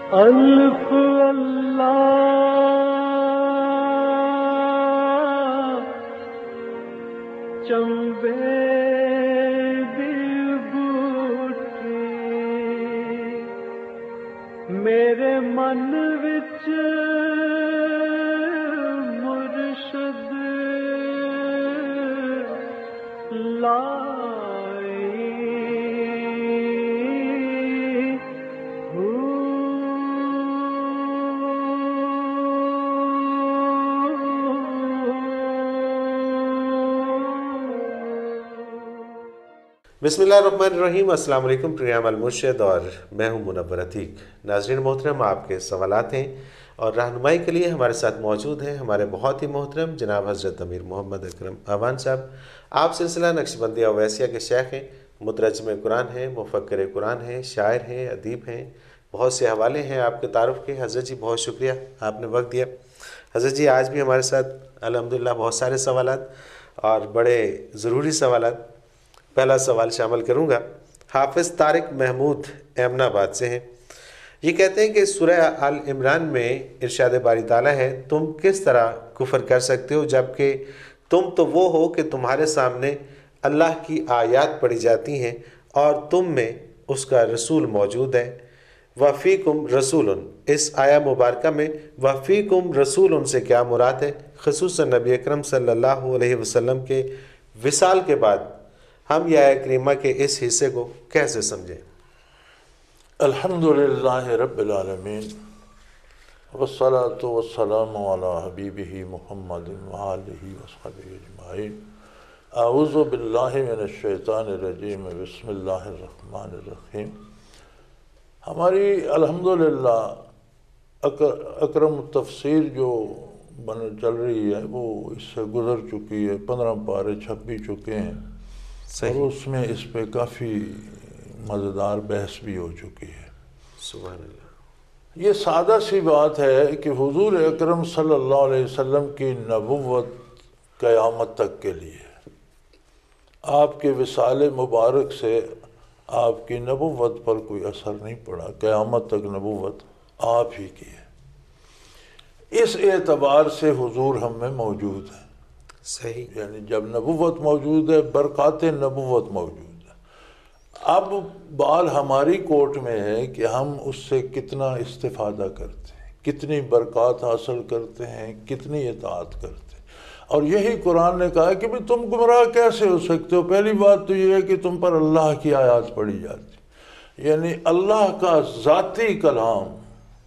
الف اللہ چمبے دی بوٹی میرے من وچ مرشد لائی بسم اللہ الرحمن الرحیم۔ السلام علیکم، پروگرام المرشد اور میں ہوں منور عتیق۔ ناظرین محترم، آپ کے سوالات ہیں اور رہنمائی کے لیے ہمارے ساتھ موجود ہیں ہمارے بہت ہی محترم جناب حضرت امیر محمد اکرم اعوان صاحب۔ آپ سلسلہ نقشبندیہ اویسیہ کے شیخ ہیں، مترجم قرآن ہیں، مفکر قرآن ہیں، شاعر ہیں، ادیب ہیں۔ بہت سے حوالے ہیں آپ کے تعارف کے۔ حضرت جی بہت شکریہ، آپ نے وقت دیا۔ حضرت جی آج بھی ہمارے ساتھ الحمدللہ بہت سارے سوالات اور بڑے ضروری سوالات۔ پہلا سوال شامل کروں گا، حافظ طارق محمود ایمن آباد سے ہیں۔ یہ کہتے ہیں کہ سورہ آل عمران میں ارشاد باری تعالیٰ ہے، تم کس طرح کفر کر سکتے ہو جبکہ تم تو وہ ہو کہ تمہارے سامنے اللہ کی آیات پڑھی جاتی ہیں اور تم میں اس کا رسول موجود ہے۔ وفیکم رسول، اس آیہ مبارکہ میں وفیکم رسول سے کیا مراد ہے، خصوصاً نبی اکرم صلی اللہ علیہ وسلم کے وصال کے بعد ہم یہ آیہ کریمہ کے اس حصے کو کیسے سمجھیں؟ الحمدللہ رب العالمین والصلاة والسلام علی حبیبہ محمد وآلہ وصحبہ اجمعین۔ اعوذ باللہ من الشیطان الرجیم، بسم اللہ الرحمن الرحیم۔ ہماری الحمدللہ اکرم تفسیر جو چل رہی ہے وہ اس سے گزر چکی ہے، 15 پارے چھپ بھی چکے ہیں اور اس میں اس پہ کافی مزیدار بحث بھی ہو چکی ہے۔ سبحان اللہ۔ یہ سادہ سی بات ہے کہ حضور اکرم صلی اللہ علیہ وسلم کی نبوت قیامت تک کے لیے ہے۔ آپ کے وصال مبارک سے آپ کی نبوت پر کوئی اثر نہیں پڑا، قیامت تک نبوت آپ ہی کی ہے۔ اس اعتبار سے حضور ہم میں موجود ہے، صحیح، یعنی جب نبوت موجود ہے برکات نبوت موجود ہے۔ اب بال ہماری کوٹ میں ہے کہ ہم اس سے کتنا استفادہ کرتے ہیں، کتنی برکات حاصل کرتے ہیں، کتنی اطاعت کرتے ہیں۔ اور یہی قرآن نے کہا کہ بھی تم گمراہ کیسے ہو سکتے ہو۔ پہلی بات تو یہ ہے کہ تم پر اللہ کی آیات پڑھی جاتی، یعنی اللہ کا ذاتی کلام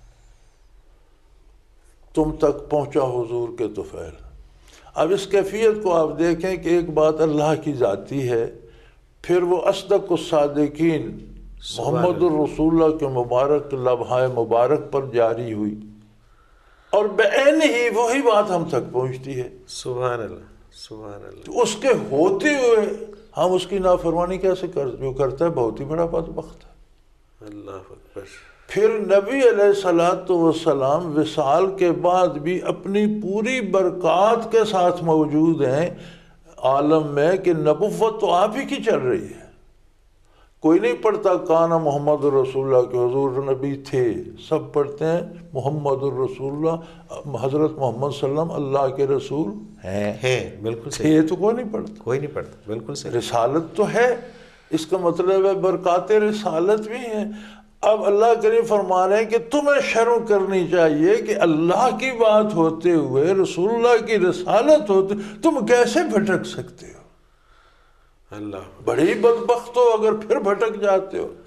تم تک پہنچا حضور کے طفیل۔ اب اس کیفیت کو آپ دیکھیں کہ ایک بات اللہ کی ذاتی ہے، پھر وہ اصدق الصادقین محمد الرسول اللہ کے مبارک لبھائے مبارک پر جاری ہوئی اور بعین ہی وہی بات ہم تک پہنچتی ہے۔ سبحان اللہ، سبحان اللہ۔ تو اس کے ہوتے ہوئے ہم اس کی نافرمانی کیسے جو کرتا ہے بہت ہی بڑا بدبخت ہے۔ اللہ اکبر۔ پھر نبی علیہ السلام وصال کے بعد بھی اپنی پوری برکات کے ساتھ موجود ہیں عالم میں کہ نبوت تو آپ ہی کی چل رہی ہے۔ کوئی نہیں پڑھتا کانا محمد الرسول اللہ کے حضور نبی تھے، سب پڑھتے ہیں محمد الرسول اللہ، حضرت محمد صلی اللہ علیہ وسلم اللہ کے رسول ہیں، بالکل صحیح۔ یہ تو کوئی نہیں پڑھتا، کوئی نہیں پڑھتا، بالکل صحیح۔ رسالت تو ہے، اس کا مطلب ہے برکات رسالت بھی ہیں۔ اب اللہ کریم فرما رہے ہیں کہ تمہیں شرم کرنی چاہیے کہ اللہ کی بات ہوتے ہوئے، رسول اللہ کی رسالت ہوتے تم کیسے بھٹک سکتے ہو؟ اللہ، بڑی بدبخت ہو اگر پھر بھٹک جاتے ہو۔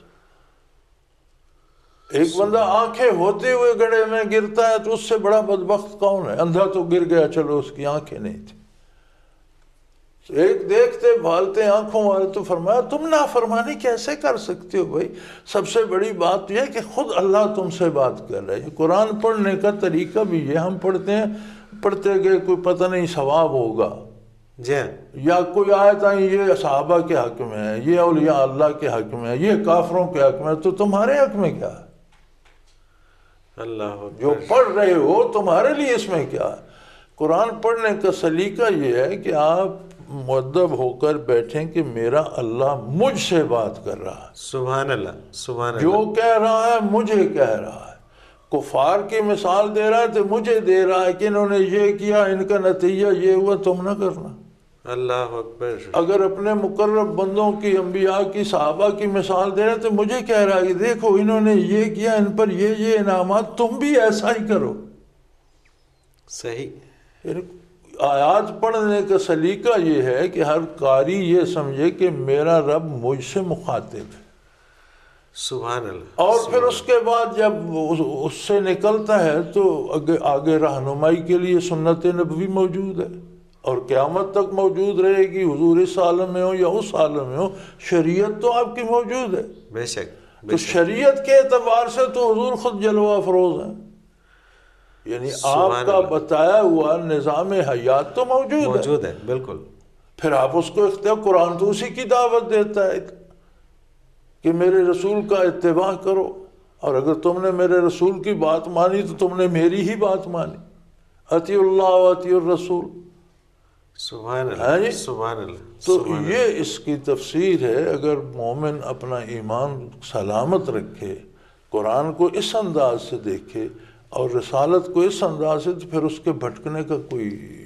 ایک بندہ آنکھیں ہوتے ہوئے گڑھے میں گرتا ہے تو اس سے بڑا بدبخت کون ہے؟ اندھا تو گر گیا، چلو اس کی آنکھیں نہیں تھی، ایک دیکھتے بھالتے آنکھوں والے، تو فرمایا تم نافرمانی کیسے کر سکتے ہو بھائی؟ سب سے بڑی بات یہ ہے کہ خود اللہ تم سے بات کر رہا ہے۔ قرآن پڑھنے کا طریقہ بھی یہ، ہم پڑھتے ہیں، پڑھتے گئے کوئی پتہ نہیں ثواب ہوگا، جی ہاں، یا کوئی آیت آئی یہ صحابہ کے حق میں ہے، یہ اولیاء اللہ کے حق میں ہے، یہ کافروں کے حق میں ہے، تو تمہارے حق میں کیا ہے؟ اللہ جو پڑھ رہے ہو تمہارے لیے اس میں کیا ہے؟ قرآن پڑھنے کا سلیقہ یہ ہے کہ آپ مؤدب ہو کر بیٹھیں کہ میرا اللہ مجھ سے بات کر رہا ہے، سبحان اللہ، سبحان اللہ، جو کہہ رہا ہے مجھے کہہ رہا ہے۔ کفار کی مثال دے رہا ہے تو مجھے دے رہا ہے کہ انہوں نے یہ کیا، ان کا نتیجہ یہ ہوا، تم نہ کرنا۔ اللہ اکبر۔ اگر اپنے مقرب بندوں کی، انبیاء کی، صحابہ کی مثال دے رہے تو مجھے کہہ رہا ہے کہ دیکھو انہوں نے یہ کیا، ان پر یہ انعامات، تم بھی ایسا ہی کرو۔ صحیح۔ آیات پڑھنے کا سلیقہ یہ ہے کہ ہر قاری یہ سمجھے کہ میرا رب مجھ سے مخاطب ہے، سبحان اللہ۔ اور پھر اس کے بعد جب اس سے نکلتا ہے تو آگے رہنمائی کے لیے سنت نبوی موجود ہے، اور قیامت تک موجود رہے گی، حضور اس عالم میں ہو یا اس عالم میں ہو، شریعت تو آپ کی موجود ہے۔ بے شک۔ تو شریعت کے اعتبار سے تو حضور خود جلوہ افروز ہیں، یعنی آپ کا بتایا ہوا نظام حیات تو موجود ہے، بالکل۔ پھر آپ اس کو اختیار، قرآن تو اسی کی دعوت دیتا ہے کہ میرے رسول کا اتباع کرو، اور اگر تم نے میرے رسول کی بات مانی تو تم نے میری ہی بات مانی، اطیعوا اللہ و اطیعوا الرسول۔ سبحان اللہ، سبحان اللہ۔ تو یہ اس کی تفسیر ہے۔ اگر مومن اپنا ایمان سلامت رکھے، قرآن کو اس انداز سے دیکھے اور رسالت کو اس انداز سے، تو پھر اس کے بھٹکنے کا کوئی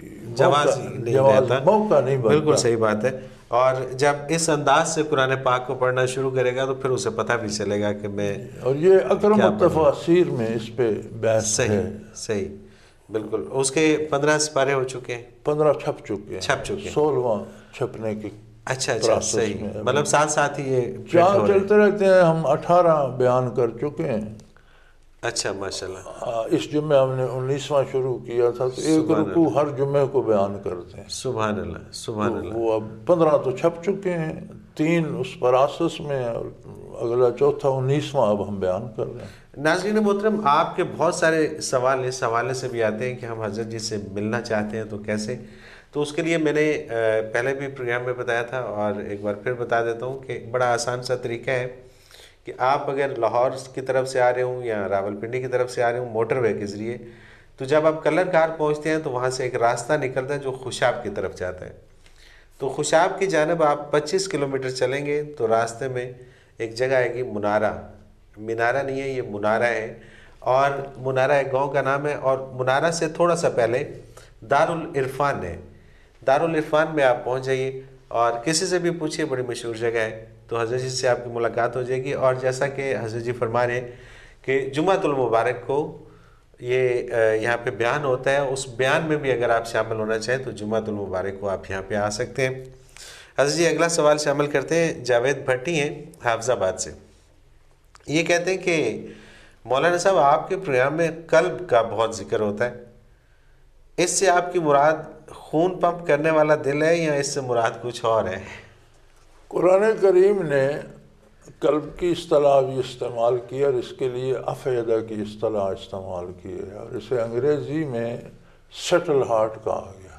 موقع نہیں بنتا۔ بالکل صحیح بات ہے۔ اور جب اس انداز سے قرآن پاک کو پڑھنا شروع کرے گا تو پھر اسے پتہ بھی چلے گا کہ میں، اور یہ اکرم التفاسیر میں اس پہ بحث ہے۔ صحیح، بالکل۔ اس کے 15 سپارے ہو چکے ہیں، 15 چھپ چکے ہیں، 16واں چھپنے کی۔ اچھا، صحیح، مطلب ساتھ ساتھ ہی یہ چلتے رہتے ہیں۔ ہم 18 بیان کر چکے ہیں۔ اچھا، ماشاءاللہ۔ اس جمعے ہم نے 19واں شروع کیا تھا، تو ایک رکوع ہر جمعے کو بیان کرتے ہیں۔ سبحان اللہ، سبحان اللہ۔ وہ اب 15 تو چھپ چکے ہیں، 3 اس پراسس میں، اور اگلا چوتھا 19واں اب ہم بیان کر رہے ہیں۔ ناظرین محترم، آپ کے بہت سارے سوال اس حوالے سے بھی آتے ہیں کہ ہم حضرت جی سے ملنا چاہتے ہیں تو کیسے؟ تو اس کے لیے میں نے پہلے بھی پروگرام میں بتایا تھا، اور ایک بار پھر بتا دیتا ہوں کہ بڑا آسان سا طریقہ ہے کہ آپ اگر لاہور کی طرف سے آ رہے ہوں یا راولپنڈی کی طرف سے آ رہے ہوں موٹر وے کے ذریعے، تو جب آپ کلر کار پہنچتے ہیں تو وہاں سے ایک راستہ نکلتا ہے جو خوشاب کی طرف جاتا ہے۔ تو خوشاب کی جانب آپ 25 کلومیٹر چلیں گے تو راستے میں ایک جگہ آئے گی منارہ، مینارہ نہیں ہے، یہ منارہ ہے، اور منارہ ایک گاؤں کا نام ہے، اور منارہ سے تھوڑا سا پہلے دارالعرفان ہے۔ دارالعرفان میں آپ پہنچ جائیے اور کسی سے بھی پوچھیے، بڑی مشہور جگہ ہے، تو حضرت جی سے آپ کی ملاقات ہو جائے گی۔ اور جیسا کہ حضرت جی فرما رہے ہیں کہ جمعۃ المبارک کو یہ یہاں پہ بیان ہوتا ہے، اس بیان میں بھی اگر آپ شامل ہونا چاہیں تو جمعۃ المبارک کو آپ یہاں پہ آ سکتے ہیں۔ حضرت جی اگلا سوال شامل کرتے ہیں، جاوید بھٹی ہیں حافظ آباد سے۔ یہ کہتے ہیں کہ مولانا صاحب آپ کے پروگرام میں قلب کا بہت ذکر ہوتا ہے، اس سے آپ کی مراد خون پمپ کرنے والا دل ہے یا اس سے مراد کچھ اور ہے؟ قرآن کریم نے قلب کی اصطلاح بھی استعمال کی، اور اس کے لیے افئدہ کی اصطلاح استعمال کی ہے، اور اسے انگریزی میں سٹل ہارٹ کہا گیا۔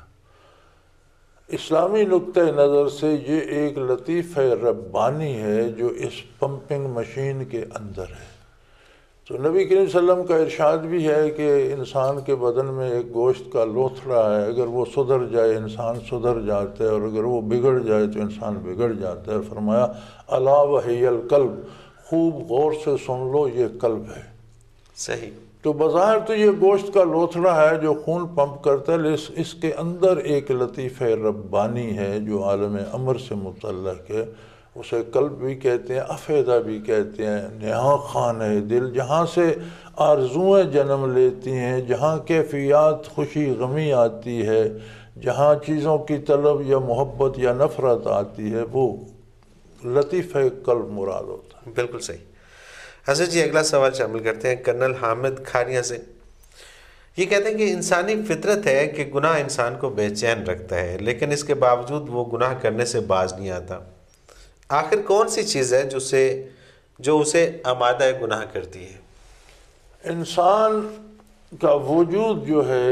اسلامی نقطۂ نظر سے یہ ایک لطیفہ ربانی ہے جو اس پمپنگ مشین کے اندر ہے۔ تو نبی کریم صلی اللہ علیہ وسلم کا ارشاد بھی ہے کہ انسان کے بدن میں ایک گوشت کا لوتھڑا ہے، اگر وہ سدھر جائے انسان سدھر جاتا ہے، اور اگر وہ بگڑ جائے تو انسان بگڑ جاتا ہے۔ فرمایا الا وہی القلب، خوب غور سے سن لو، یہ قلب ہے۔ صحیح۔ تو بظاہر تو یہ گوشت کا لوتھڑا ہے جو خون پمپ کرتا ہے، لیکن اس کے اندر ایک لطیفہ ربانی ہے جو عالم امر سے متعلق ہے، اسے قلب بھی کہتے ہیں، افئدہ بھی کہتے ہیں۔ نہاں خان ہے دل، جہاں سے آرزوئیں جنم لیتی ہیں، جہاں کیفیات خوشی غمی آتی ہے، جہاں چیزوں کی طلب یا محبت یا نفرت آتی ہے، وہ لطیفہ قلب مراد ہوتا ہے۔ بالکل صحیح۔ حضرت جی اگلا سوال شامل کرتے ہیں کرنل حامد کھاریاں سے۔ یہ کہتے ہیں کہ انسانی فطرت ہے کہ گناہ انسان کو بے چین رکھتا ہے، لیکن اس کے باوجود وہ گناہ کرنے سے باز نہیں آتا۔ آخر کون سی چیز ہے جو اسے آمادہ گناہ کرتی ہے؟ انسان کا وجود جو ہے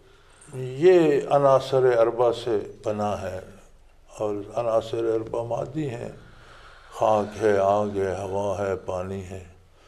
یہ عناصر اربع سے بنا ہے، اور عناصر اربع مادی ہیں، خاک ہے، آگ ہے، ہوا ہے، پانی ہے۔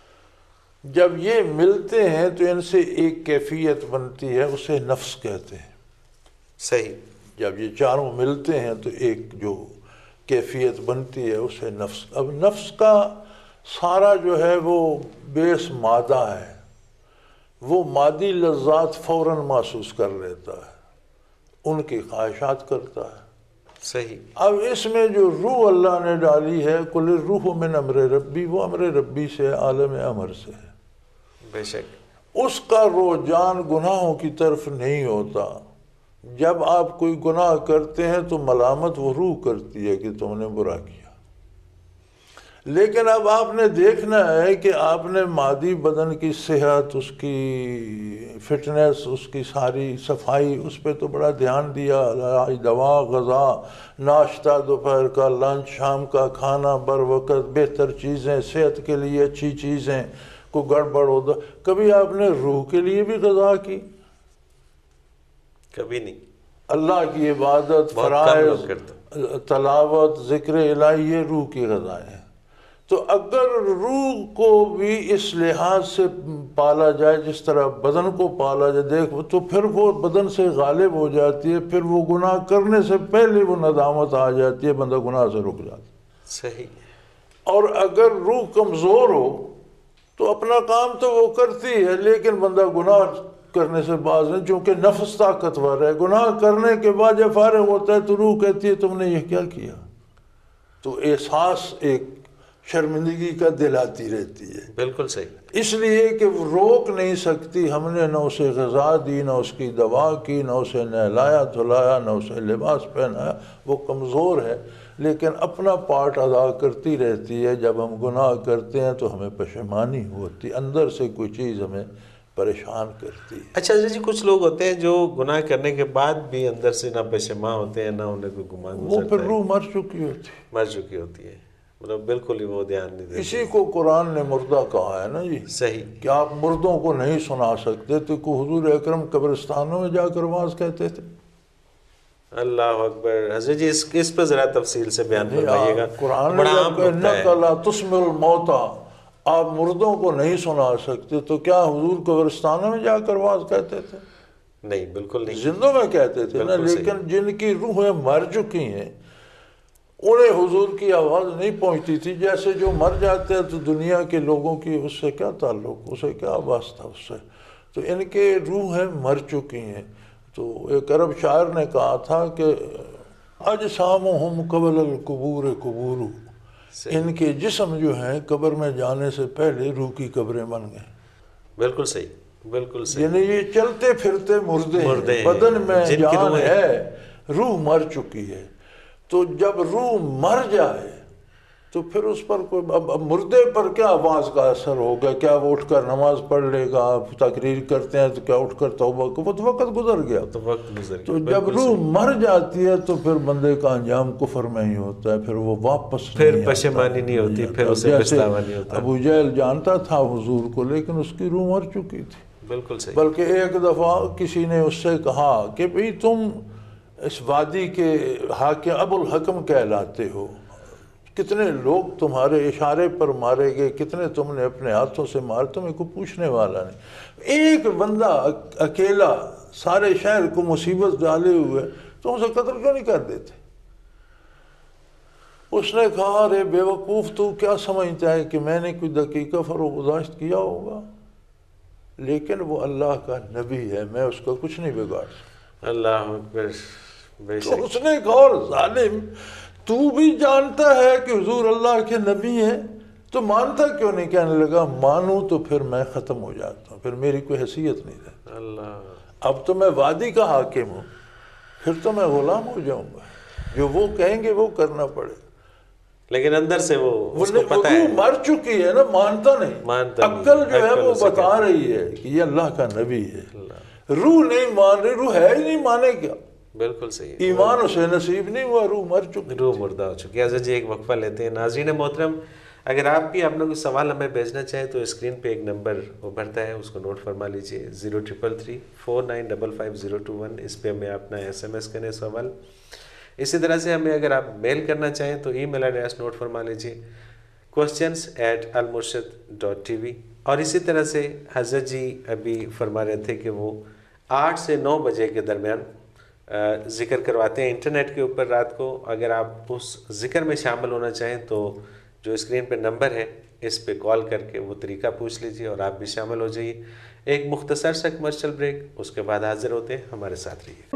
جب یہ ملتے ہیں تو ان سے ایک کیفیت بنتی ہے، اسے نفس کہتے ہیں۔ صحیح۔ جب یہ چاروں ملتے ہیں تو ایک جو کیفیت بنتی ہے اسے نفس۔ اب نفس کا سارا جو ہے وہ بیس مادہ ہے، وہ مادی لذات فوراً محسوس کر لیتا ہے، ان کی خواہشات کرتا ہے۔ صحیح۔ اب اس میں جو روح اللہ نے ڈالی ہے، کل روح من امر ربی، وہ امر ربی سے، عالم امر سے ہے، بے شک۔ اس کا رجحان گناہوں کی طرف نہیں ہوتا۔ جب آپ کوئی گناہ کرتے ہیں تو ملامت وہ روح کرتی ہے کہ تم نے برا کیا، لیکن اب آپ نے دیکھنا ہے کہ آپ نے مادی بدن کی صحت، اس کی فٹنس، اس کی ساری صفائی، اس پہ تو بڑا دھیان دیا، دوا، غذا، ناشتہ، دوپہر کا لنچ، شام کا کھانا بر وقت، بہتر چیزیں، صحت کے لیے اچھی چیزیں، کو گڑبڑ ہوتا۔ کبھی آپ نے روح کے لیے بھی غذا کی؟ کبھی نہیں۔ اللہ کی عبادت، فرائض، تلاوت، ذکر الہی، یہ روح کی غذائیں ہیں۔ تو اگر روح کو بھی اس لحاظ سے پالا جائے جس طرح بدن کو پالا جائے، دیکھ تو پھر وہ بدن سے غالب ہو جاتی ہے، پھر وہ گناہ کرنے سے پہلے وہ ندامت آ جاتی ہے، بندہ گناہ سے رک جاتا ہے۔ صحیح۔ اور اگر روح کمزور ہو تو اپنا کام تو وہ کرتی ہے، لیکن بندہ گناہ کرنے سے باز نہیں، چونکہ نفس طاقتور ہے۔ گناہ کرنے کے بعد جب فارغ ہوتا ہے تو روح کہتی ہے تم نے یہ کیا کیا، تو احساس ایک شرمندگی کا دل آتی رہتی ہے۔ بالکل صحیح۔ اس لیے کہ وہ روک نہیں سکتی، ہم نے نہ اسے غذا دی، نہ اس کی دوا کی، نہ اسے نہلایا دھلایا، نہ اسے لباس پہنایا، وہ کمزور ہے، لیکن اپنا پارٹ ادا کرتی رہتی ہے۔ جب ہم گناہ کرتے ہیں تو ہمیں پشیمانی ہوتی، اندر سے کوئی چیز ہمیں پریشان کرتی ہے۔ اچھا جی، کچھ لوگ ہوتے ہیں جو گناہ کرنے کے بعد بھی اندر سے نہ پشیماں ہوتے ہیں، نہ انہیں کوئی گمان گزرتا ہے، وہ پھر روح مر چکی ہوتی ہے، مر چکی ہوتی ہے، مطلب بالکل ہی وہ دھیان نہیں دیتے۔ اسی کو قرآن نے مردہ کہا ہے نا جی، صحیح۔ کہ آپ مردوں کو نہیں سنا سکتے، تو کہ حضور اکرم قبرستانوں میں جا کر واز کہتے تھے۔ اللہ اکبر۔ حضرت جی اس پہ ذرا تفصیل سے بیان فرمائیے گا، قرآن بڑا نے عام نکتہ ہے۔ انک لا تسمع الموتى، آپ مردوں کو نہیں سنا سکتے، تو کیا حضور قبرستانوں میں جا کر واز کہتے تھے؟ نہیں، بالکل نہیں۔ زندوں میں کہتے تھے نا، بالکل صحیح۔ لیکن جن کی روحیں مر چکی ہیں انہیں حضور کی آواز نہیں پہنچتی تھی۔ جیسے جو مر جاتے ہیں تو دنیا کے لوگوں کی اس سے کیا تعلق، اسے کیا واسطہ اس سے، تو ان کے روحیں مر چکی ہیں۔ تو ایک عرب شاعر نے کہا تھا کہ اجسامہم قبل القبور قبور، ان کے جسم جو ہیں قبر میں جانے سے پہلے روح کی قبریں بن گئے۔ بالکل صحیح، بالکل صحیح۔ یعنی یہ چلتے پھرتے مردے ہیں، بدن میں جن کی جان روحیں ہے، روح مر چکی ہے۔ تو جب روح مر جائے تو پھر اس پر کوئی اب مردے پر کیا آواز کا اثر ہوگا؟ کیا وہ اٹھ کر نماز پڑھ لے گا؟ تقریر کرتے ہیں تو کیا اٹھ کر توبہ کو، وہ تو وقت گزر گیا۔ تو وقت گزر گیا۔ تو جب روح مر جاتی ہے تو پھر بندے کا انجام کفر میں ہی ہوتا ہے، پھر وہ واپس پھر پشیمانی نہیں ہوتی، پھر اسے پچھتاوا نہیں ہوتا۔ ابو جہل جانتا تھا حضور کو، لیکن اس کی روح مر چکی تھی۔ بالکل صحیح۔ بلکہ ایک دفعہ کسی نے اس سے کہا کہ بھئی تم اس وادی کے حاکم ابو الحکم کہلاتے ہو، کتنے لوگ تمہارے اشارے پر مارے گئے، کتنے تم نے اپنے ہاتھوں سے مارے، تمہیں کوئی پوچھنے والا نہیں۔ ایک بندہ اکیلا سارے شہر کو مصیبت ڈالے ہوئے، تو اسے قتل کیوں نہیں کر دیتے؟ اس نے کہا ارے بے وقوف، تو کیا سمجھتا ہے کہ میں نے کوئی دقیقہ فروگزاشت کیا ہوگا؟ لیکن وہ اللہ کا نبی ہے، میں اس کا کچھ نہیں بگاڑ سکتا۔ اللہ اکبر۔ بے تو شک۔ اس نے کہا اور ظالم، تو بھی جانتا ہے کہ حضور اللہ کے نبی ہیں، تو مانتا کیوں نہیں؟ کہنے لگا مانوں تو پھر میں ختم ہو جاتا ہوں، پھر میری کوئی حیثیت نہیں رہتی۔ اللہ، اب تو میں وادی کا حاکم ہوں، پھر تو میں غلام ہو جاؤں گا، جو وہ کہیں گے وہ کرنا پڑے گا۔ لیکن اندر سے وہ اس کو پتہ ہے، روح مر چکی ہے نا، مانتا نہیں۔ مانتا نہیں۔ عقل جو ہے عقل وہ اسے بتا رہی ہے کہ یہ اللہ کا نبی ہے، روح نہیں مان رہی، روح ہے ہی نہیں، مانے کیا؟ بالکل صحیح۔ ایمان اسے نصیب نہیں ہوا، روح مر چکی۔ روح مردہ ہو چکی ہے۔ حضرت جی ایک وقفہ لیتے ہیں۔ ناظرین محترم، اگر آپ بھی اپنا کوئی سوال ہمیں بھیجنا چاہیں تو اسکرین پہ ایک نمبر ابھرتا ہے، اس کو نوٹ فرما لیجئے، 0333495521۔ اس پہ ہمیں اپنا SMS کریں سوال۔ اسی طرح سے ہمیں اگر آپ میل کرنا چاہیں تو ای میل ایڈریس نوٹ فرما لیجئے، questions@almurshid.tv۔ اور اسی طرح سے حضرت جی ابھی فرما رہے تھے کہ وہ 8 سے 9 بجے کے درمیان ذکر کرواتے ہیں انٹرنیٹ کے اوپر رات کو۔ اگر آپ اس ذکر میں شامل ہونا چاہیں تو جو اسکرین پہ نمبر ہے اس پہ کال کر کے وہ طریقہ پوچھ لیجئے اور آپ بھی شامل ہو جائیے۔ ایک مختصر سا کمرشل بریک، اس کے بعد حاضر ہوتے ہیں، ہمارے ساتھ رہیے۔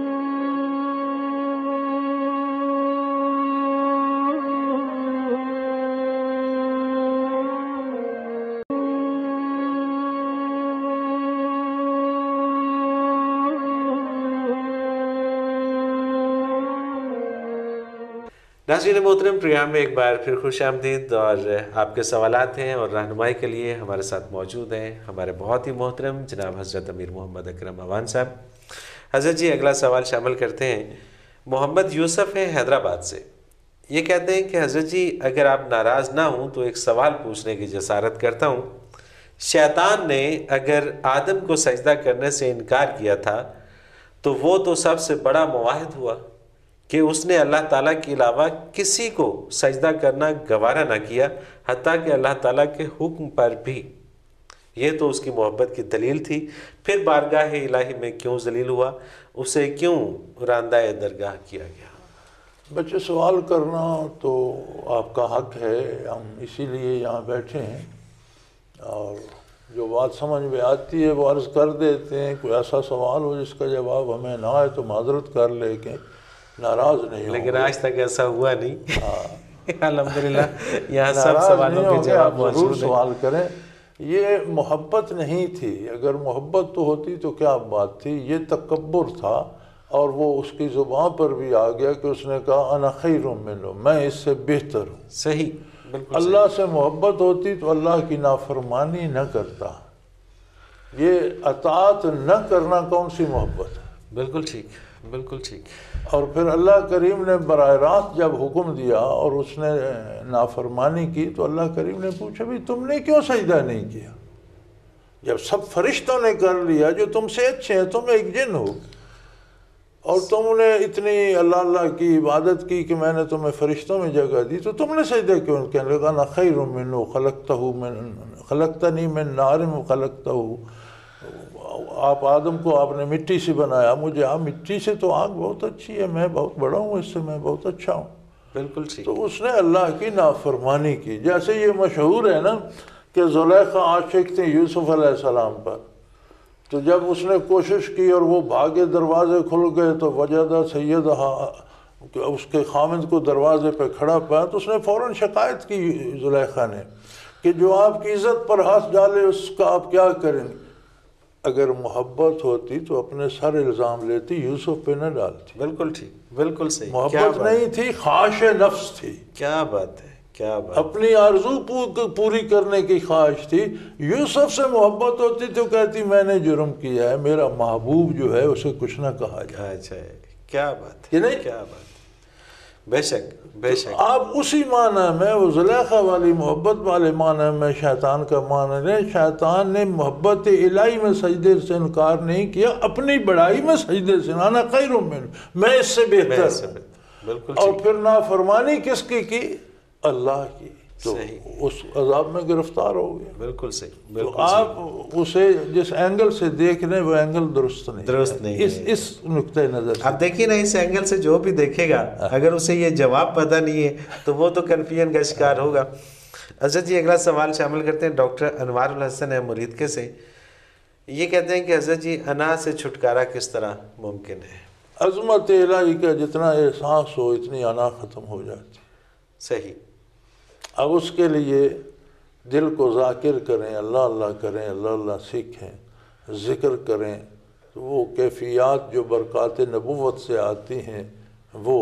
ناظرین محترم، پروگرام میں ایک بار پھر خوش آمدید، اور آپ کے سوالات ہیں اور رہنمائی کے لیے ہمارے ساتھ موجود ہیں ہمارے بہت ہی محترم جناب حضرت امیر محمد اکرم اوان صاحب۔ حضرت جی اگلا سوال شامل کرتے ہیں۔ محمد یوسف ہیں حیدرآباد سے، یہ کہتے ہیں کہ حضرت جی اگر آپ ناراض نہ ہوں تو ایک سوال پوچھنے کی جسارت کرتا ہوں۔ شیطان نے اگر آدم کو سجدہ کرنے سے انکار کیا تھا تو وہ تو سب سے بڑا موحد ہوا کہ اس نے اللہ تعالیٰ کے علاوہ کسی کو سجدہ کرنا گوارا نہ کیا، حتیٰ کہ اللہ تعالیٰ کے حکم پر بھی۔ یہ تو اس کی محبت کی دلیل تھی، پھر بارگاہ الہی میں کیوں ذلیل ہوا؟ اسے کیوں راندہ درگاہ کیا گیا؟ بچے سوال کرنا تو آپ کا حق ہے، ہم اسی لیے یہاں بیٹھے ہیں، اور جو بات سمجھ میں آتی ہے وہ عرض کر دیتے ہیں۔ کوئی ایسا سوال ہو جس کا جواب ہمیں نہ آئے تو معذرت کر لے کے ناراض نہیں ہوں، لیکن آج تک ایسا ہوا نہیں۔ الحمدللہ یہاں سب سوالوں کے جواب موجود ہیں۔ سوال کریں، یہ محبت نہیں تھی، اگر محبت تو ہوتی تو کیا بات تھی؟ یہ تکبر تھا، اور وہ اس کی زبان پر بھی آ گیا کہ اس نے کہا انا خیر منہ، میں اس سے بہتر ہوں۔ صحیح، بالکل۔ اللہ سے محبت ہوتی تو اللہ کی نافرمانی نہ کرتا، یہ اطاعت نہ کرنا کون سی محبت ہے؟ بالکل ٹھیک، بالکل ٹھیک۔ اور پھر اللہ کریم نے براہ راست جب حکم دیا اور اس نے نافرمانی کی تو اللہ کریم نے پوچھا بھی تم نے کیوں سجدہ نہیں کیا؟ جب سب فرشتوں نے کر لیا جو تم سے اچھے ہیں، تم ایک جن ہو، اور تم نے اتنی اللہ کی عبادت کی کہ میں نے تمہیں فرشتوں میں جگہ دی، تو تم نے سجدہ کیوں؟ کہنے لگا انا خیر منہ خلقتنی من نار خلقتہ، آپ آدم کو آپ نے مٹی سے بنایا، مجھے مٹی سے تو آگ بہت اچھی ہے، میں بہت بڑا ہوں، اس سے میں بہت اچھا ہوں۔ بالکل ٹھیک۔ تو اس نے اللہ کی نافرمانی کی۔ جیسے یہ مشہور ہے نا کہ زلیخا عاشق تھے یوسف علیہ السلام پر، تو جب اس نے کوشش کی اور وہ بھاگے، دروازے کھل گئے تو وجدہ سیدہا، کہ اس کے خامند کو دروازے پہ کھڑا پایا، تو اس نے فوراً شکایت کی زلیخا نے کہ جو آپ کی عزت پر ہاتھ ڈالے اس کا آپ کیا کریں گے؟ اگر محبت ہوتی تو اپنے سر الزام لیتی، یوسف پہ نہ ڈالتی۔ بالکل ٹھیک، بالکل صحیح۔ محبت نہیں تھی، خواہش نفس تھی، کیا بات ہے، کیا بات۔ اپنی آرزو پوری کرنے کی خواہش تھی۔ یوسف سے محبت ہوتی تو کہتی میں نے جرم کیا ہے، میرا محبوب جو ہے اسے کچھ نہ کہا جائے۔ اچھا، کیا بات یہ ہے، نہیں؟ کیا بات۔ بے شک، بے شک۔ آپ اسی معنی میں وہ زلیخا والی محبت والے معنی میں شیطان کا معنی لیں۔ شیطان نے محبت الہی میں سجدے سے انکار نہیں کیا، اپنی بڑائی میں سجدے سے، انا خیر منہ، میں اس سے بہتر ہوں۔ بالکل اور ٹھیک۔ پھر نافرمانی کس کی؟ اللہ کی، تو اس عذاب میں گرفتار ہو گیا۔ بالکل صحیح، تو بالکل آپ صحیح۔ اسے جس اینگل سے دیکھ لیں وہ اینگل درست نہیں، درست نہیں ہے۔ اس نقطۂ نظر سے اب دیکھیے نا، اس اینگل سے جو بھی دیکھے گا، اگر اسے یہ جواب پتہ نہیں ہے تو وہ تو کنفیوژن کا شکار ہوگا۔ حضرت جی اگلا سوال شامل کرتے ہیں ڈاکٹر انوار الحسن ہے مریدکے سے، یہ کہتے ہیں کہ حضرت جی انا سے چھٹکارا کس طرح ممکن ہے؟ عظمت الہی کا جتنا احساس ہو اتنی انا ختم ہو جاتی۔ صحیح۔ اب اس کے لیے دل کو ذاکر کریں، اللہ اللہ کریں، اللہ اللہ سیکھیں، ذکر کریں، تو وہ کیفیات جو برکات نبوت سے آتی ہیں وہ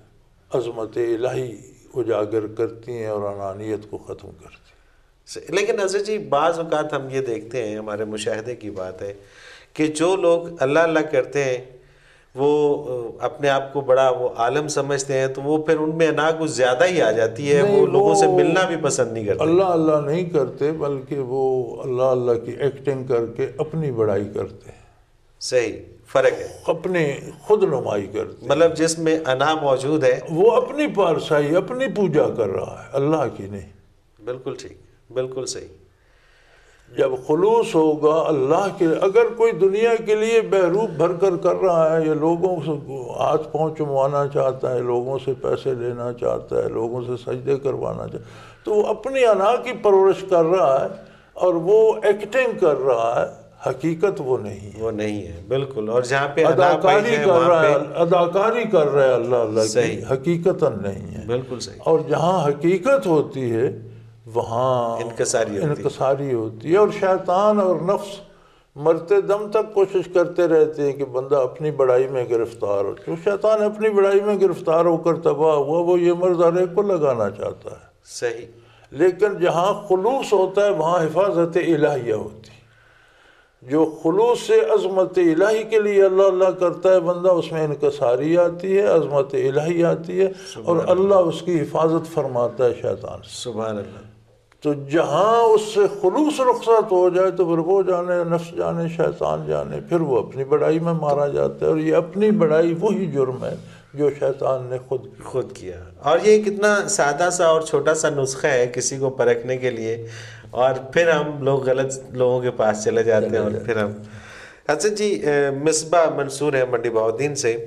عظمت الہی اجاگر کرتی ہیں اور انانیت کو ختم کرتی ہیں۔ لیکن حضرت جی بعض اوقات ہم یہ دیکھتے ہیں، ہمارے مشاہدے کی بات ہے کہ جو لوگ اللہ اللہ کرتے ہیں وہ اپنے آپ کو بڑا وہ عالم سمجھتے ہیں، تو وہ پھر ان میں انا کچھ زیادہ ہی آ جاتی ہے، وہ لوگوں سے ملنا بھی پسند نہیں کرتے۔ اللہ اللہ نہیں کرتے بلکہ وہ اللہ اللہ کی ایکٹنگ کر کے اپنی بڑائی کرتے ہیں۔ صحیح، فرق ہے، اپنے خود نمائی کرتے ہیں، مطلب جس میں انا موجود ہے وہ اپنی پارسائی، اپنی پوجا کر رہا ہے، اللہ کی نہیں۔ بالکل ٹھیک، بالکل صحیح۔ جب خلوص ہوگا اللہ کے، اگر کوئی دنیا کے لیے بہروپ بھر کر رہا ہے یا لوگوں سے ہاتھ پاؤں چموانا چاہتا ہے، لوگوں سے پیسے لینا چاہتا ہے، لوگوں سے سجدے کروانا چاہتا ہے، تو وہ اپنی انا کی پرورش کر رہا ہے اور وہ ایکٹنگ کر رہا ہے، حقیقت وہ نہیں ہے، وہ نہیں ہے بالکل. اور جہاں پہ اداکاری کر رہا ہے، اداکاری کر رہا ہے اللہ کی، صحیح، حقیقتاً نہیں ہے. بالکل صحیح. اور جہاں حقیقت ہوتی ہے وہاں انکساری ہوتی ہے. اور شیطان اور نفس مرتے دم تک کوشش کرتے رہتے ہیں کہ بندہ اپنی بڑائی میں گرفتار ہو. جو شیطان اپنی بڑائی میں گرفتار ہو کر تباہ ہوا، وہ یہ مرض ہر ایک کو لگانا چاہتا ہے. صحیح. لیکن جہاں خلوص ہوتا ہے وہاں حفاظت الہیہ ہوتی ہے. جو خلوص سے عظمت الہی کے لیے اللہ اللہ کرتا ہے بندہ، اس میں انکساری آتی ہے، عظمت الہی آتی ہے، اور اللہ اس کی حفاظت فرماتا ہے شیطان سے. سبحان اللہ. تو جہاں اس سے خلوص رخصت ہو جائے تو پھر وہ جانے، نفس جانے، شیطان جانے، پھر وہ اپنی بڑائی میں مارا جاتا ہے. اور یہ اپنی بڑائی وہی جرم ہے جو شیطان نے خود کیا. اور یہ کتنا سادہ سا اور چھوٹا سا نسخہ ہے کسی کو پرکھنے کے لیے، اور پھر ہم لوگ غلط لوگوں کے پاس چلے جاتے ہیں. اور پھر ہم حسن جی، مصباح منصور ہے منڈی بہاؤالدین سے.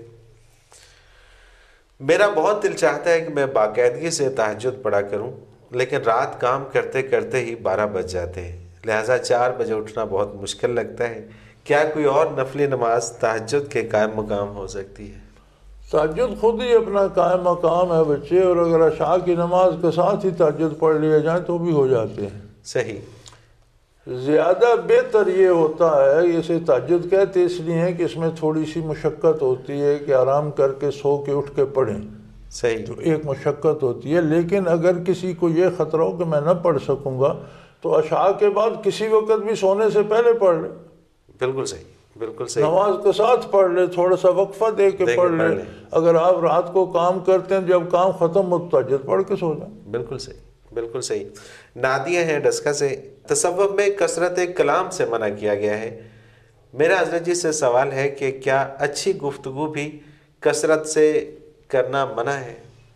میرا بہت دل چاہتا ہے کہ میں باقاعدگی سے تہجد پڑھا کروں، لیکن رات کام کرتے کرتے ہی 12 بج جاتے ہیں، لہٰذا 4 بجے اٹھنا بہت مشکل لگتا ہے. کیا کوئی اور نفلی نماز تہجد کے قائم مقام ہو سکتی ہے؟ تہجد خود ہی اپنا قائم مقام ہے بچے، اور اگر عشاء کی نماز کے ساتھ ہی تہجد پڑھ لیا جائے تو بھی ہو جاتے ہیں. صحیح. زیادہ بہتر یہ ہوتا ہے، اسے تہجد کہتے اس لیے ہیں کہ اس میں تھوڑی سی مشقت ہوتی ہے کہ آرام کر کے سو کے اٹھ کے پڑھیں. صحیح. تو ایک مشقت ہوتی ہے. لیکن اگر کسی کو یہ خطرہ ہو کہ میں نہ پڑھ سکوں گا تو عشاء کے بعد کسی وقت بھی سونے سے پہلے پڑھ لے. بالکل صحیح، بالکل صحیح. نماز کے ساتھ پڑھ لے، تھوڑا سا وقفہ دے کے پڑھ لے. اگر آپ رات کو کام کرتے ہیں، جب کام ختم ہو تو تہجد پڑھ کے سو جائیں. بالکل صحیح، بالکل صحیح. نادیہ ہیں ڈسکا سے. تصوف میں کثرت کلام سے منع کیا گیا ہے. میرا حضرت جی سے سوال ہے کہ کیا اچھی گفتگو بھی کثرت سے کرنا منع ہے؟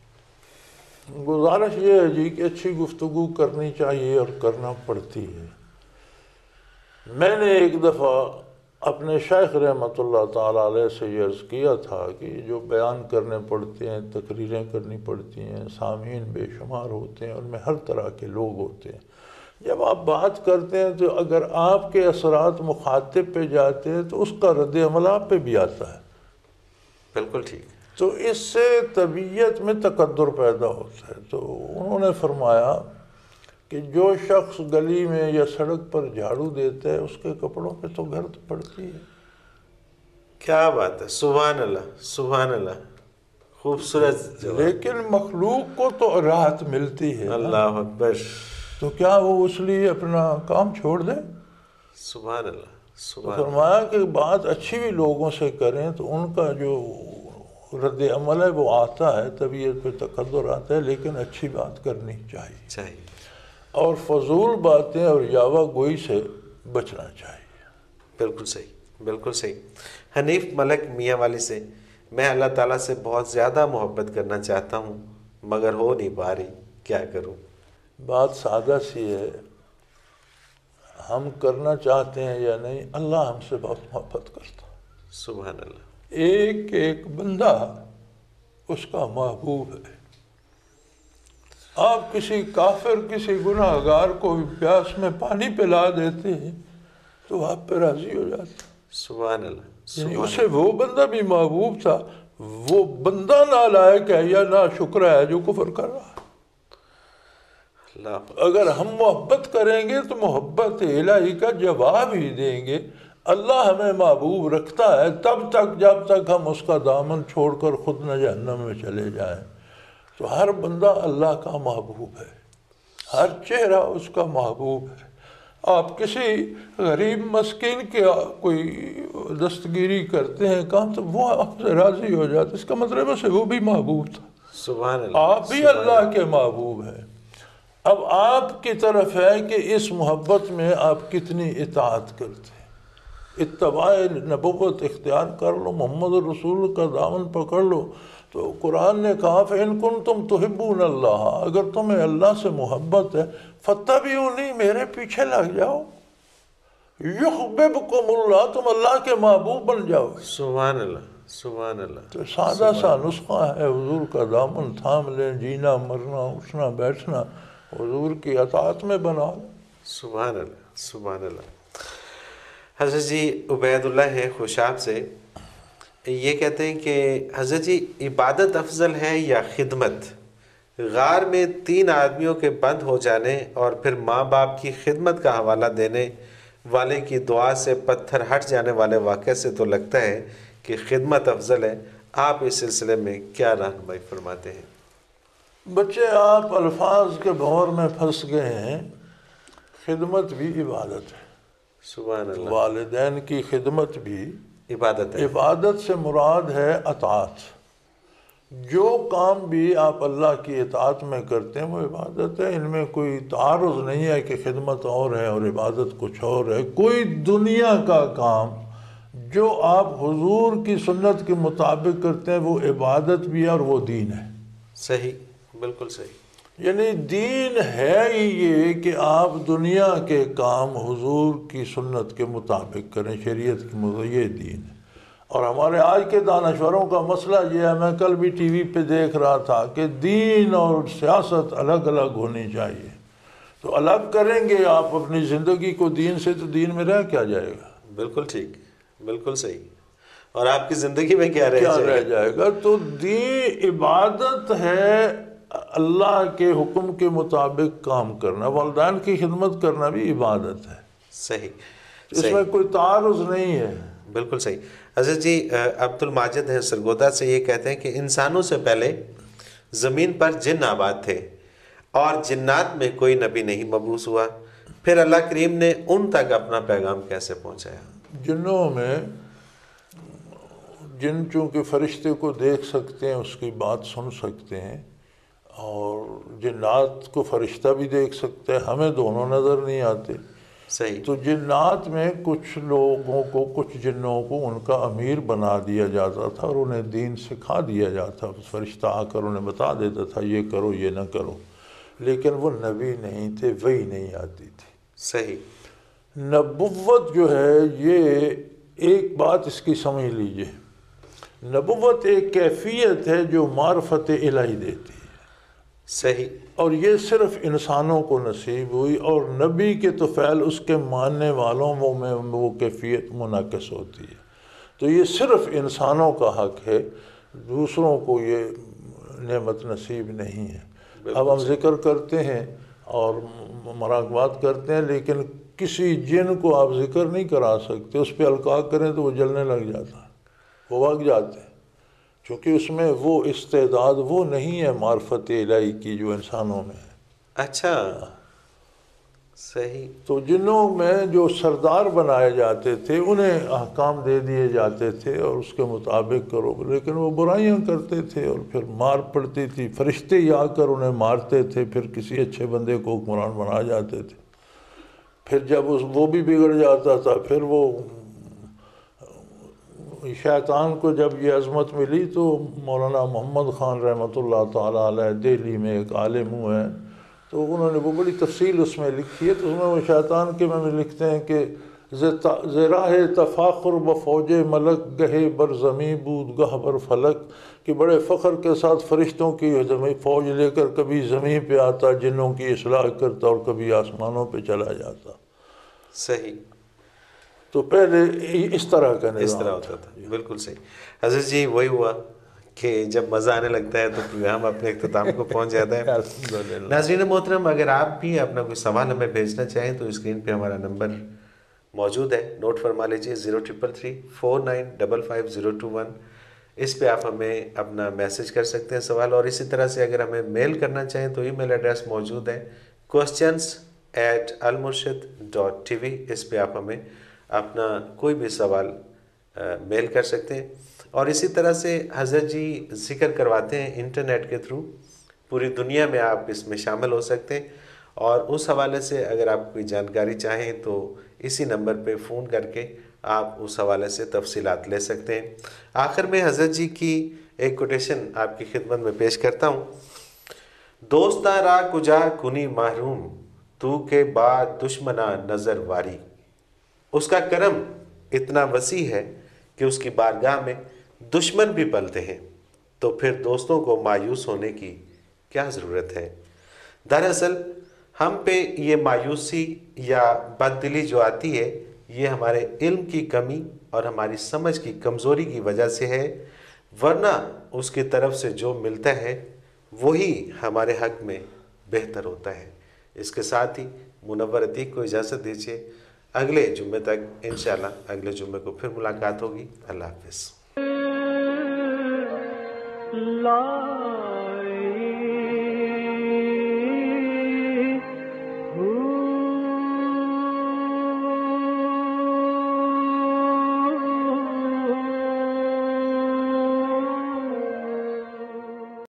گزارش یہ ہے جی کہ اچھی گفتگو کرنی چاہیے اور کرنا پڑتی ہے. میں نے ایک دفعہ اپنے شیخ رحمۃ اللہ تعالیٰ علیہ سے یہ عرض کیا تھا کہ جو بیان کرنے پڑتے ہیں، تقریریں کرنی پڑتی ہیں، سامعین بے شمار ہوتے ہیں، ان میں ہر طرح کے لوگ ہوتے ہیں. جب آپ بات کرتے ہیں تو اگر آپ کے اثرات مخاطب پہ جاتے ہیں تو اس کا رد عمل آپ پہ بھی آتا ہے. بالکل ٹھیک. تو اس سے طبیعت میں تقدر پیدا ہوتا ہے. تو انہوں نے فرمایا کہ جو شخص گلی میں یا سڑک پر جھاڑو دیتا ہے اس کے کپڑوں پہ تو گرد پڑتی ہے. کیا بات ہے، سبحان اللہ، سبحان اللہ، خوبصورت جواب. لیکن مخلوق کو تو راحت ملتی ہے. اللہ اکبر. تو کیا وہ اس لیے اپنا کام چھوڑ دے؟ سبحان اللہ، سبحان. فرمایا کہ بات اچھی بھی لوگوں سے کریں تو ان کا جو رد عمل ہے وہ آتا ہے، طبیعت پہ تقدر آتا ہے، لیکن اچھی بات کرنی چاہیے. اور فضول باتیں اور یاوہ گوئی سے بچنا چاہیے. بالکل صحیح، بالکل صحیح. حنیف ملک میاں والی سے. میں اللہ تعالیٰ سے بہت زیادہ محبت کرنا چاہتا ہوں مگر ہو نہیں پا رہی، کیا کروں؟ بات سادہ سی ہے، ہم کرنا چاہتے ہیں یا نہیں، اللہ ہم سے بہت محبت کرتا ہے. سبحان اللہ. ایک ایک بندہ اس کا محبوب ہے. آپ کسی کافر، کسی گناہ گار کو پیاس میں پانی پلا دیتے ہیں تو آپ پہ راضی ہو جاتے ہیں. سبحان اللہ. یعنی اسے وہ بندہ بھی محبوب تھا، وہ بندہ نالائق ہے یا ناشکر ہے جو کفر کر رہا ہے. اگر ہم محبت کریں گے تو محبت الہی کا جواب ہی دیں گے. اللہ ہمیں محبوب رکھتا ہے تب تک جب تک ہم اس کا دامن چھوڑ کر خود نہ جہنم میں چلے جائیں. تو ہر بندہ اللہ کا محبوب ہے، ہر چہرہ اس کا محبوب ہے. آپ کسی غریب مسکین کے کوئی دستگیری کرتے ہیں کام تو وہ آپ سے راضی ہو جاتا، اس کا مطلب ہے وہ بھی محبوب تھا. سبحان اللہ. آپ بھی اللہ کے محبوب ہیں. اب آپ کی طرف ہے کہ اس محبت میں آپ کتنی اطاعت کرتے ہیں. اتباع نبوت اختیار کر لو، محمد رسول کا دامن پکڑ لو. تو قرآن نے کہا فَإِن كُنتُمْ تُحِبُّونَ اللَّهَ، اگر تمہیں اللہ سے محبت ہے فَاتَّبِعُونِی، میرے پیچھے لگ جاؤ. يُحْبِبْكُمُ اللَّهُ، تم اللہ کے محبوب بن جاؤ. سبحان اللہ، سبحان اللہ. تو سادہ سا نسخہ ہے، حضور کا دامن تھام لیں، جینا مرنا اٹھنا بیٹھنا حضور کی اطاعت میں بنا لیں. سبحان اللہ سبحان اللہ. حضرت جی عبید اللہ ہیں خوشاب سے، یہ کہتے ہیں کہ حضرت جی عبادت افضل ہے یا خدمت؟ غار میں 3 آدمیوں کے بند ہو جانے اور پھر ماں باپ کی خدمت کا حوالہ دینے والے کی دعا سے پتھر ہٹ جانے والے واقعے سے تو لگتا ہے کہ خدمت افضل ہے. آپ اس سلسلے میں کیا رہنمائی فرماتے ہیں؟ بچے آپ الفاظ کے بھور میں پھنس گئے ہیں. خدمت بھی عبادت ہے. سبحان اللہ. والدین کی خدمت بھی عبادت ہے. عبادت سے مراد ہے اطاعت. جو کام بھی آپ اللہ کی اطاعت میں کرتے ہیں وہ عبادت ہے. ان میں کوئی تعارض نہیں ہے کہ خدمت اور ہے اور عبادت کچھ اور ہے. کوئی دنیا کا کام جو آپ حضور کی سنت کے مطابق کرتے ہیں وہ عبادت بھی ہے اور وہ دین ہے. صحیح، بالکل صحیح. یعنی دین ہے ہی یہ کہ آپ دنیا کے کام حضور کی سنت کے مطابق کریں، شریعت کے مطابق، یہ دین ہے. اور ہمارے آج کے دانشوروں کا مسئلہ یہ ہے، میں کل بھی ٹی وی پہ دیکھ رہا تھا کہ دین اور سیاست الگ الگ ہونی چاہیے. تو الگ کریں گے آپ اپنی زندگی کو دین سے تو دین میں رہ کیا جائے گا؟ بالکل ٹھیک، بالکل صحیح. اور آپ کی زندگی میں کیا رہ جائے گا؟ تو دین عبادت ہے، اللہ کے حکم کے مطابق کام کرنا. والدین کی خدمت کرنا بھی عبادت ہے. صحیح. اس میں کوئی تعارض نہیں ہے. بالکل صحیح. حضرت جی عبد الماجد ہیں سرگودا سے، یہ کہتے ہیں کہ انسانوں سے پہلے زمین پر جن آباد تھے اور جنات میں کوئی نبی نہیں مبعوث ہوا، پھر اللہ کریم نے ان تک اپنا پیغام کیسے پہنچایا؟ جنوں میں جن چونکہ فرشتے کو دیکھ سکتے ہیں، اس کی بات سن سکتے ہیں، اور جنات کو فرشتہ بھی دیکھ سکتے ہیں، ہمیں دونوں نظر نہیں آتے. صحیح. تو جنات میں کچھ لوگوں کو، کچھ جنوں کو ان کا امیر بنا دیا جاتا تھا اور انہیں دین سکھا دیا جاتا. فرشتہ آ کر انہیں بتا دیتا تھا یہ کرو یہ نہ کرو، لیکن وہ نبی نہیں تھے، وحی نہیں آتی تھی. صحیح. نبوت جو ہے، یہ ایک بات اس کی سمجھ لیجئے، نبوت ایک کیفیت ہے جو معرفت الہی دیتی ہے. صحیح. اور یہ صرف انسانوں کو نصیب ہوئی، اور نبی کے تو فعل اس کے ماننے والوں میں وہ کیفیت منعکس ہوتی ہے. تو یہ صرف انسانوں کا حق ہے، دوسروں کو یہ نعمت نصیب نہیں ہے. اب ہم ذکر کرتے ہیں اور مراقبات کرتے ہیں، لیکن کسی جن کو آپ ذکر نہیں کرا سکتے. اس پہ القاء کریں تو وہ جلنے لگ جاتا ہے، وہ بھاگ جاتے ہیں، کیونکہ اس میں وہ استعداد وہ نہیں ہے معرفت الہی کی جو انسانوں میں ہے. اچھا. صحیح. تو جنوں میں جو سردار بنائے جاتے تھے انہیں احکام دے دیے جاتے تھے اور اس کے مطابق کرو، لیکن وہ برائیاں کرتے تھے اور پھر مار پڑتی تھی. فرشتے ہی آ کر انہیں مارتے تھے، پھر کسی اچھے بندے کو حکمران بنا جاتے تھے. پھر جب وہ بھی بگڑ جاتا تھا، پھر وہ شیطان کو جب یہ عظمت ملی تو مولانا محمد خان رحمۃ اللہ تعالیٰ علیہ دہلی میں ایک عالم ہوئے ہیں، تو انہوں نے وہ بڑی تفصیل اس میں لکھی ہے. تو اس میں وہ شیطان کے میں لکھتے ہیں کہ زراہ تفاخر بفوج ملک گہے بر زمیں بود گہ بر فلک، کہ بڑے فخر کے ساتھ فرشتوں کی فوج لے کر کبھی زمین پہ آتا، جنوں کی اصلاح کرتا، اور کبھی آسمانوں پہ چلا جاتا. صحیح. تو پہلے اس طرح کا اس طرح ہوتا تھا. بالکل صحیح. حضرت جی وہی ہوا کہ جب مزہ آنے لگتا ہے تو پروگرام اپنے اختتام کو پہنچ جاتا ہے. ناظرین محترم، اگر آپ بھی اپنا کوئی سوال ہمیں بھیجنا چاہیں تو اسکرین پہ ہمارا نمبر موجود ہے، نوٹ فرما لیجیے 0333 4955 اس پہ آپ ہمیں اپنا میسج کر سکتے ہیں سوال. اور اسی طرح سے اگر ہمیں میل کرنا چاہیں تو ای میل ایڈریس موجود ہے questions@almurshid.tv. اس پہ آپ ہمیں اپنا کوئی بھی سوال میل کر سکتے ہیں. اور اسی طرح سے حضرت جی ذکر کرواتے ہیں انٹرنیٹ کے تھرو، پوری دنیا میں آپ اس میں شامل ہو سکتے ہیں. اور اس حوالے سے اگر آپ کوئی جانکاری چاہیں تو اسی نمبر پہ فون کر کے آپ اس حوالے سے تفصیلات لے سکتے ہیں. آخر میں حضرت جی کی ایک کوٹیشن آپ کی خدمت میں پیش کرتا ہوں. دوستاں را کجا کنی محروم، تو کے بعد دشمنا نظر واری. اس کا کرم اتنا وسیع ہے کہ اس کی بارگاہ میں दुश्मन भी पलते हैं, तो फिर दोस्तों को मायूस होने की क्या ज़रूरत है। दरअसल हम पे ये मायूसी या बददिली जो आती है, ये हमारे इल्म की कमी और हमारी समझ की कमज़ोरी की वजह से है, वरना उसकी तरफ से जो मिलता है वही हमारे हक़ में बेहतर होता है। इसके साथ ही मुनव्वर अतीक को इजाज़त दीजिए। अगले जुम्मे तक इंशाअल्लाह अगले जुम्मे को फिर मुलाकात होगी। अल्लाह हाफ़िज़।